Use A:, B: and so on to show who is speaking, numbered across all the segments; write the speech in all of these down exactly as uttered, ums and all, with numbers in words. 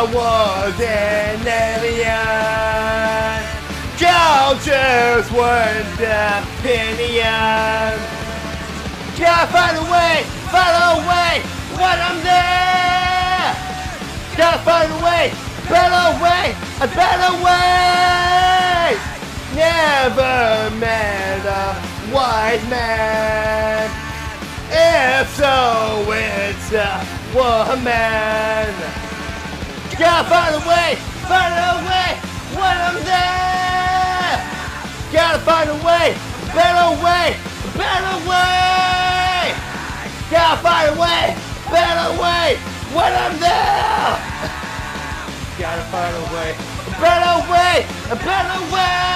A: was an alien. Cultures weren't opinion. Gotta find a way, find a way when I'm there. Gotta find a way, better way, a better way. Never met a wise man. If so, it's a woman. Gotta find a way, find a way when I'm there. Gotta find a way, better way, better way. Gotta find a way, better way when I'm there. Gotta find a way, a better way, a better way.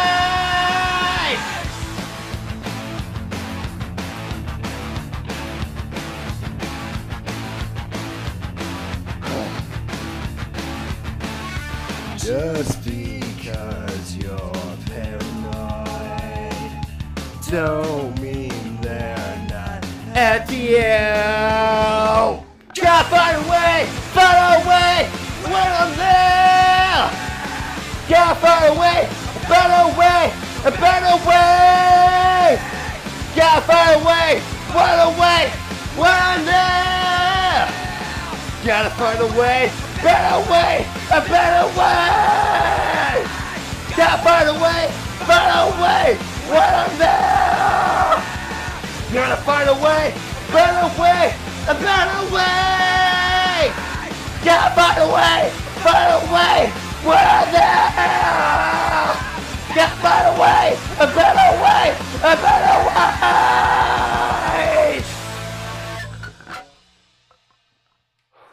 A: Just because you're paranoid don't mean they're not at the end. Gotta find a way, find a way when I'm there. Gotta find a way, a better way, a better way. Gotta find a way, find a way when I'm there. Gotta find a way, better way, a better way. Gotta find a way, better way when I'm there. Gotta find a way, better way, a better way. Gotta find a way, better way when I'm there. Gotta find a way, a better way, a better